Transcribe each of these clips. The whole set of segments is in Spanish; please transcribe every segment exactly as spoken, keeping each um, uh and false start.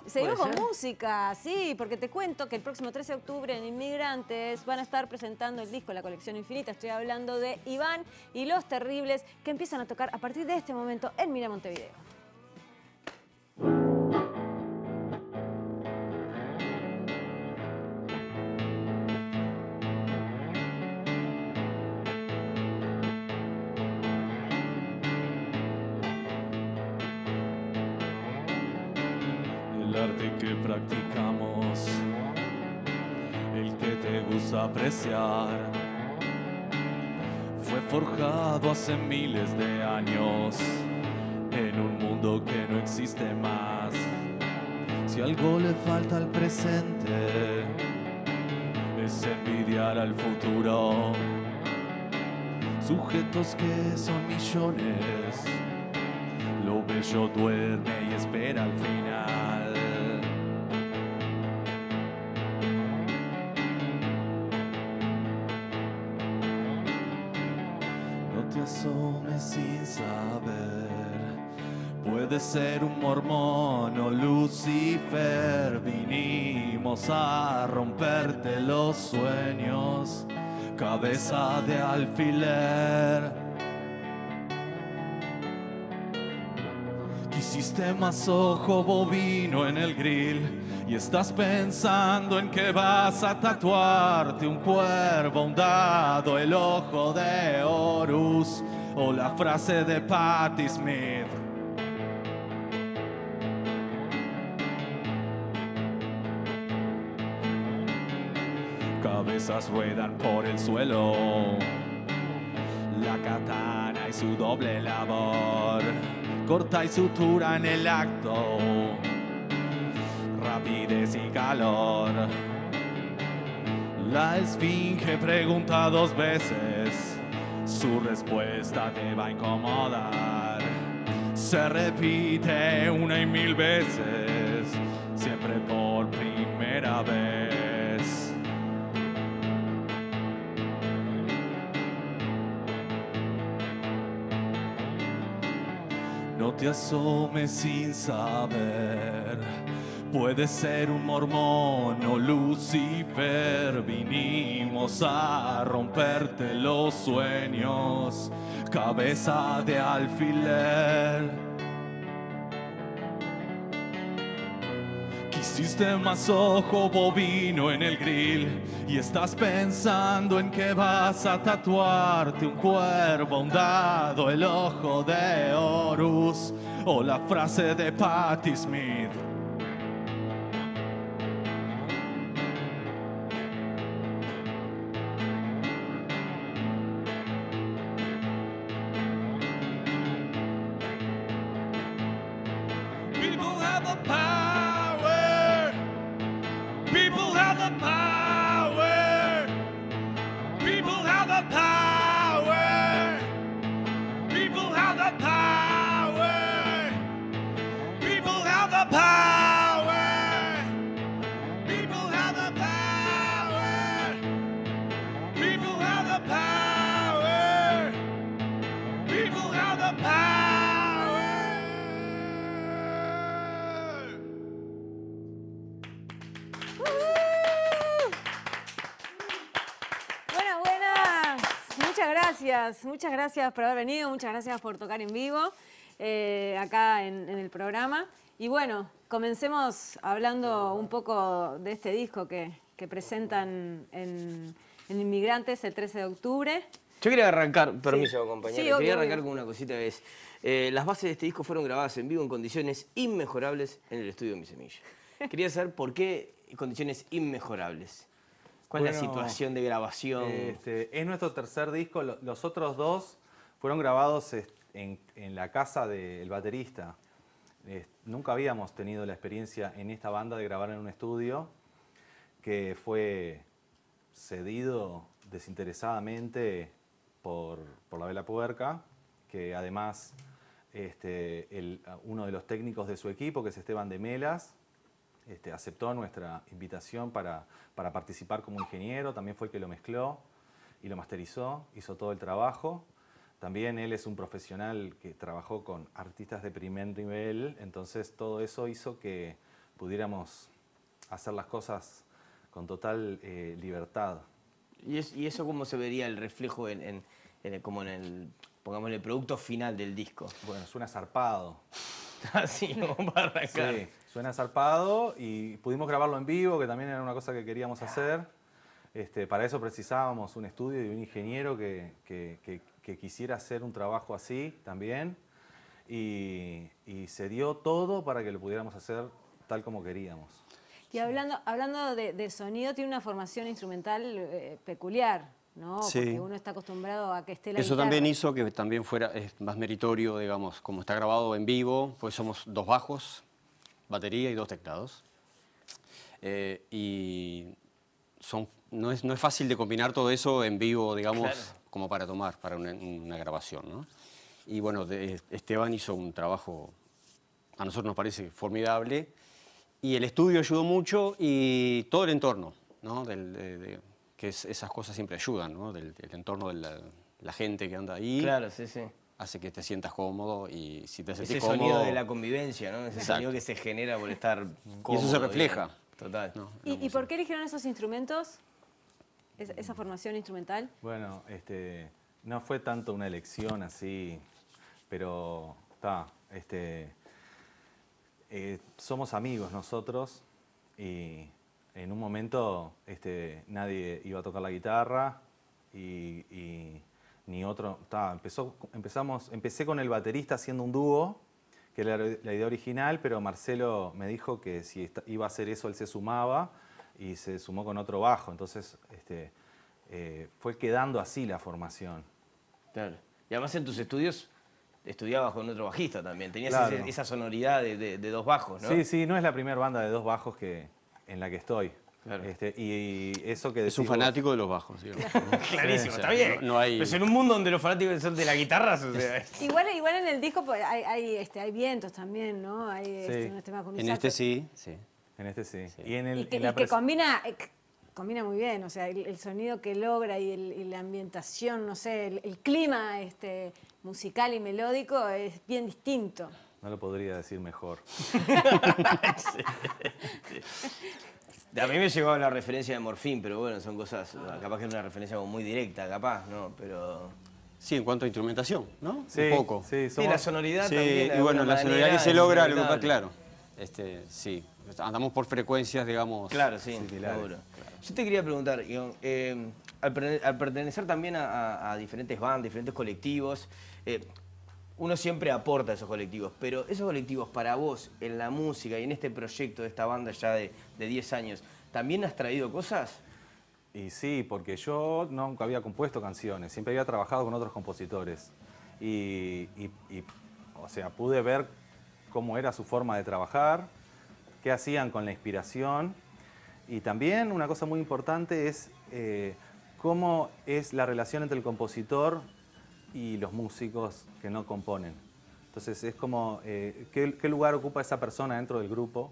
Seguimos con música, sí, porque te cuento que el próximo trece de octubre en Inmigrantes van a estar presentando el disco La Colección Infinita. Estoy hablando de Iván y Los Terribles, que empiezan a tocar a partir de este momento en Mira Montevideo. El arte que practicamos, el que te gusta apreciar, fue forjado hace miles de años en un mundo que no existe más. Si algo le falta al presente, es envidiar al futuro. Sujetos que son millones, lo bello duerme y espera al final. No te asomes sin saber, puede ser un mormón o Lucifer. Vinimos a romperte los sueños, cabeza de alfiler. Hiciste más ojo bovino en el grill y estás pensando en que vas a tatuarte un cuervo, un dado, el ojo de Horus o la frase de Patti Smith. Cabezas ruedan por el suelo, la katana y su doble labor. Corta y sutura en el acto, rapidez y calor. La esfinge pregunta dos veces, su respuesta te va a incomodar. Se repite una y mil veces, siempre por primera vez. No te asomes sin saber, puede ser un mormón o Lucifer. Vinimos a romperte los sueños, cabeza de alfiler. Quisiste más ojo bovino en el grill y estás pensando en que vas a tatuarte un cuervo, un dado, el ojo de Horus o la frase de Patti Smith. People have the power. People have the power. People have the power. People have the power. People have the power. People have the power. People have the power. People have the power. Buenas, buenas. Muchas gracias, muchas gracias por haber venido, muchas gracias por tocar en vivo eh, acá en, en el programa. Y bueno, comencemos hablando un poco de este disco que, que presentan en, en Inmigrantes el trece de octubre. Yo quería arrancar, permiso compañero, Sí, obvio, quería arrancar obvio. con una cosita que es, eh, las bases de este disco fueron grabadas en vivo en condiciones inmejorables en el estudio Mi Semilla. Quería saber por qué condiciones inmejorables. ¿Cuál es la Bueno, situación de grabación? Este, es nuestro tercer disco. Lo- Los otros dos fueron grabados est- en, en la casa del baterista. Eh, nunca habíamos tenido la experiencia en esta banda de grabar en un estudio que fue cedido desinteresadamente por, por la Vela Puerca, que además este, el- uno de los técnicos de su equipo, que es Esteban de Melas, Este, aceptó nuestra invitación para, para participar como ingeniero. También fue el que lo mezcló y lo masterizó, hizo todo el trabajo. También él es un profesional que trabajó con artistas de primer nivel, entonces todo eso hizo que pudiéramos hacer las cosas con total eh, libertad. ¿Y, es, ¿Y eso cómo se vería el reflejo en, en, en el, como en el, pongamos, el producto final del disco? Bueno, suena zarpado. Así, como para arrancar. Sí, suena zarpado y pudimos grabarlo en vivo, que también era una cosa que queríamos hacer. Este, para eso precisábamos un estudio y un ingeniero que, que, que, que quisiera hacer un trabajo así también. Y, y se dio todo para que lo pudiéramos hacer tal como queríamos. Y hablando, hablando de, de sonido, tiene una formación instrumental eh, peculiar, ¿no? Sí. Porque uno está acostumbrado a que esté la Eso guitarra. también hizo que también fuera es más meritorio, digamos, como está grabado en vivo, pues somos dos bajos, batería y dos teclados. Eh, y son, no, es, no es fácil de combinar todo eso en vivo, digamos, Claro. como para tomar, para una, una grabación, ¿no? Y bueno, de, Esteban hizo un trabajo, a nosotros nos parece formidable, y el estudio ayudó mucho y todo el entorno, ¿no? Del, de, de, que es, esas cosas siempre ayudan, ¿no? Del, del entorno de la, la gente que anda ahí. Claro, sí, sí. Hace que te sientas cómodo y si te sentís Ese cómodo... sonido de la convivencia, ¿no? Ese Exacto. sonido que se genera por estar cómodo. Y eso se refleja. Bien. Total. ¿no? ¿Y, ¿Y por qué eligieron esos instrumentos? Es, esa formación instrumental. Bueno, este, no fue tanto una elección así, pero está, este, eh, somos amigos nosotros y en un momento este, nadie iba a tocar la guitarra y, y ni otro, ta, empezó, empezamos, empecé con el baterista haciendo un dúo, que era la idea original, pero Marcelo me dijo que si esta, iba a hacer eso él se sumaba y se sumó con otro bajo, entonces este, eh, fue quedando así la formación. Claro. Y además en tus estudios estudiabas con otro bajista también. Tenías Claro. ese- esa sonoridad de, de- de dos bajos, ¿no? Sí, sí, no es la primera banda de dos bajos que, en la que estoy. Claro. Este, y, y eso que Es un decís vos- fanático de los bajos, digamos. Clarísimo, O sea, está bien. no- no hay- Pero en un mundo donde los fanáticos son de la guitarra, o sea, Igual, igual en el disco pues, hay, hay, este, hay vientos también, ¿no? Hay este, unos temas con un En saxo. este sí, sí. En este sí. Y en el, Y que, en la y que pres- combina, eh, c- combina muy bien, o sea, el, el sonido que logra y, el- y la ambientación, no sé, el, el clima este, musical y melódico es bien distinto. No lo podría decir mejor. a mí me llegó la referencia de Morfín, pero bueno, son cosas, capaz que es una referencia como muy directa, capaz, ¿no? Pero... Sí, en cuanto a instrumentación, ¿no? Sí, Un poco. sí, Sí, somos- la sonoridad Sí, también. de y bueno, alguna la sonoridad que manera se es logra, lo que inevitable. pasa, claro. Este, sí, andamos por frecuencias, digamos. Claro, sí, similares. seguro. Yo te quería preguntar, Guión, eh, al, pertene- al pertenecer también a, a- a diferentes bandas, diferentes colectivos, eh, uno siempre aporta a esos colectivos, pero esos colectivos para vos, en la música y en este proyecto de esta banda ya de, de diez años, ¿también has traído cosas? Y sí, porque yo nunca había compuesto canciones, siempre había trabajado con otros compositores. Y, y- y, o sea, pude ver cómo era su forma de trabajar, qué hacían con la inspiración. Y también una cosa muy importante es eh, cómo es la relación entre el compositor y los músicos que no componen. Entonces es como eh, qué, qué lugar ocupa esa persona dentro del grupo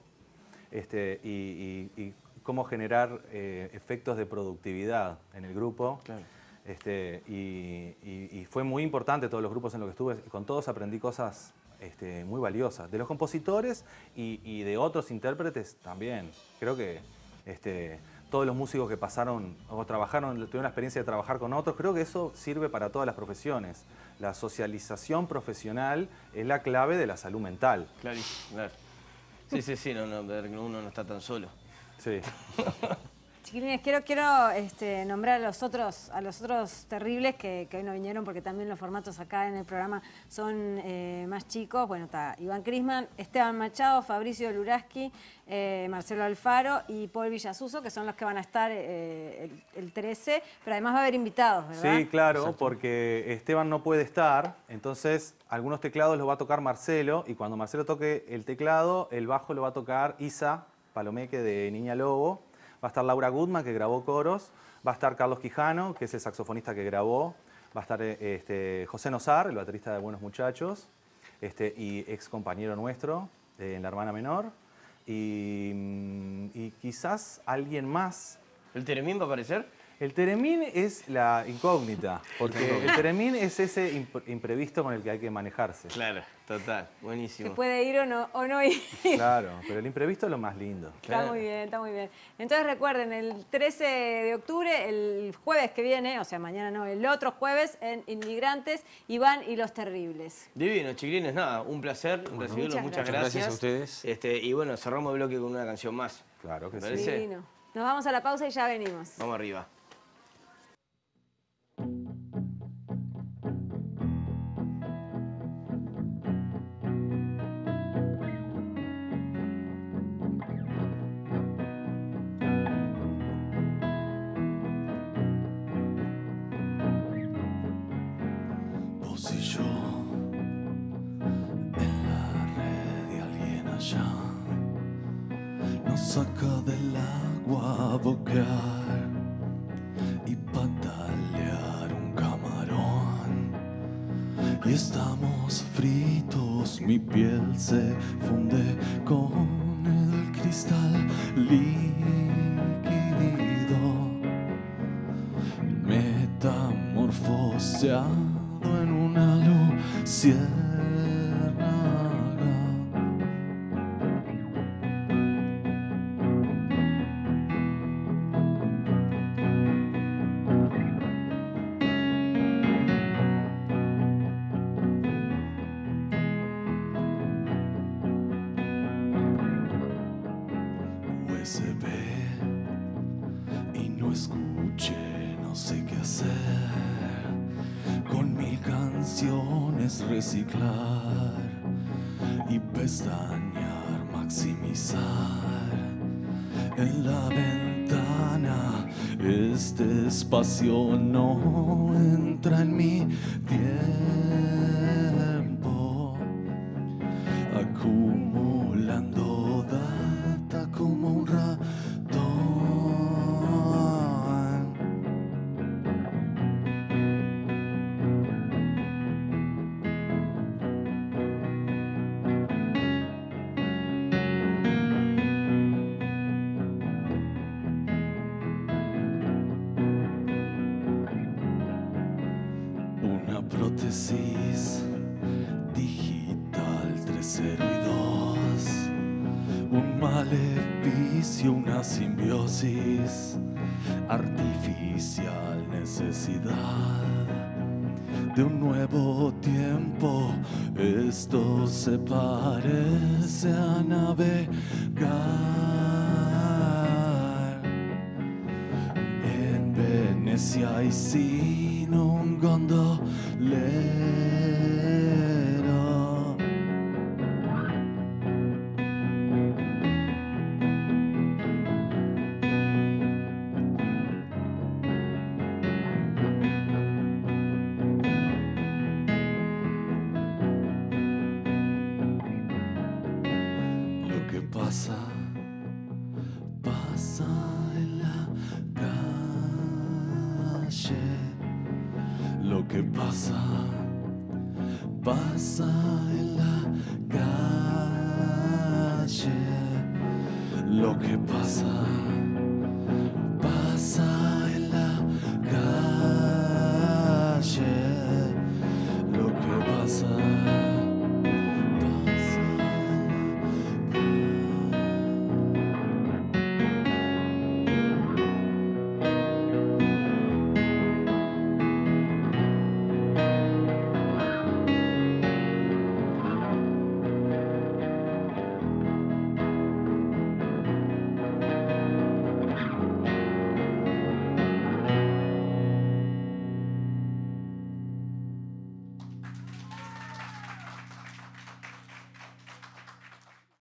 este, y, y- y cómo generar eh, efectos de productividad en el grupo. Claro. Este, y, y- y fue muy importante todos los grupos en los que estuve. Con todos aprendí cosas este, muy valiosas. De los compositores y, y de otros intérpretes también. Creo que este, todos los músicos que pasaron o trabajaron, tuvieron la experiencia de trabajar con otros, creo que eso sirve para todas las profesiones. La socialización profesional es la clave de la salud mental. Clarísimo, claro. Sí, sí, sí, no, no, ver que uno no está tan solo. Sí. Chiquilines, quiero, quiero este, nombrar a los otros, a los otros terribles que, que hoy no vinieron porque también los formatos acá en el programa son eh, más chicos. Bueno, está Iván Crisman, Esteban Machado, Fabricio Luraski, eh, Marcelo Alfaro y Paul Villasuso, que son los que van a estar eh, el, el trece, pero además va a haber invitados, ¿verdad? Sí, claro, porque Esteban no puede estar, entonces algunos teclados los va a tocar Marcelo y cuando Marcelo toque el teclado, el bajo lo va a tocar Isa Palomeque de Niña Lobo, va a estar Laura Goodman que grabó coros, va a estar Carlos Quijano, que es el saxofonista que grabó, va a estar eh, este, José Nosar, el baterista de Buenos Muchachos, este, y ex compañero nuestro eh, en La Hermana Menor, y, mm, y quizás alguien más. ¿El Teremín va a aparecer? El Teremín es la incógnita, porque el Teremín es ese imp- imprevisto con el que hay que manejarse. Claro, total, buenísimo. Se puede ir o no, o no ir. Claro, pero el imprevisto es lo más lindo. Está Claro. muy bien, está muy bien. Entonces recuerden, el trece de octubre, el jueves que viene, o sea, mañana no, el otro jueves, en Inmigrantes, Iván y los Terribles. Divino, chiquilines, nada, un placer recibirlos, muchas muchas gracias. gracias. Gracias a ustedes. Este, y bueno, cerramos el bloque con una canción más. Claro que ¿Me sí. parece? Divino. Nos vamos a la pausa y ya venimos. Vamos arriba. Vos y yo en la red de alguien allá nos saca del agua a boquear y patalear un camarón. Y estamos fritos, mi piel se funde con el cristal líquido, metamorfoseado en una luciérnaga. U S B y no escuché, no sé qué hacer. Con mil canciones reciclar y pestañear, maximizar. En la ventana este espacio no entra en mi tiempo, acumulando data como un ratón. Una prótesis digital tres cero y dos, un maleficio, una simbiosis, artificial necesidad de un nuevo tiempo. Esto se parece a navegar en Venecia y sin un gondolero. Lo que pasa, pasa en la calle. Lo que pasa, pasa en la calle. Lo que pasa.